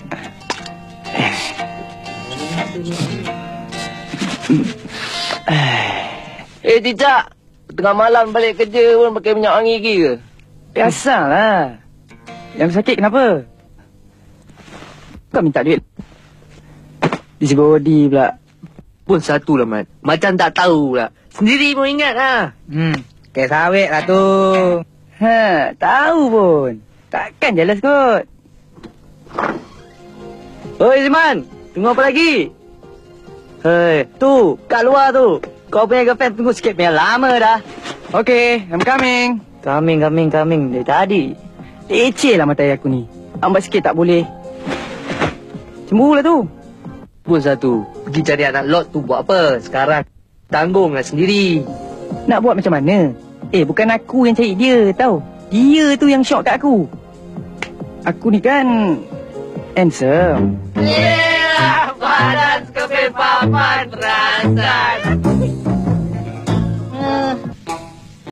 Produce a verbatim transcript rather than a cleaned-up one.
Eh, Cicak. Tengah malam balik kerja pun pakai minyak wangi lagi ke? Biasalah. Yang sakit kenapa? Kau minta duit. Busybody pula. Pun satu lah, Mat. Macam tak tahu pula. Sendiri pun ingat lah. Hmm, kayak sawit lah tu. Ha, tahu pun. Takkan jealous kot. Oi, Ziman. Tunggu apa lagi? Hei, tu. Kat luar tu. Kau punya girlfriend tunggu sikit. Punya lama dah. Okay, I'm coming. Coming, coming, coming. Dari tadi. Leceh lah mata air aku ni. Ambat sikit tak boleh. Cemburu lah tu. Pun satu. Pergi cari anak lot tu buat apa? Sekarang tanggunglah sendiri. Nak buat macam mana? Eh, bukan aku yang cari dia, tau. Dia tu yang syok kat aku. Aku ni kan handsome. Yeah, badan kebebapan perasan.